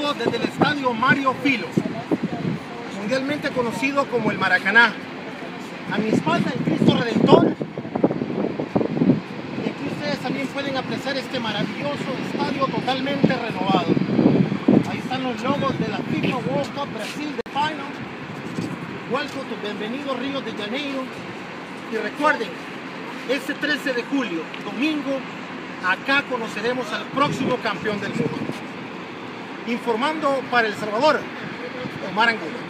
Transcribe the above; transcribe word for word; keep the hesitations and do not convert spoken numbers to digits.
saludo desde el estadio Mario Filo, mundialmente conocido como el Maracaná. A mi espalda el Cristo Redentor. Y aquí ustedes también pueden apreciar este maravilloso estadio totalmente renovado. Ahí están los logos de la FIFA World Cup Brasil de Final. Welcome to bienvenido Río de Janeiro. Y recuerden, este trece de julio, domingo, acá conoceremos al próximo campeón del mundo. Informando para El Salvador, Omar Angulo.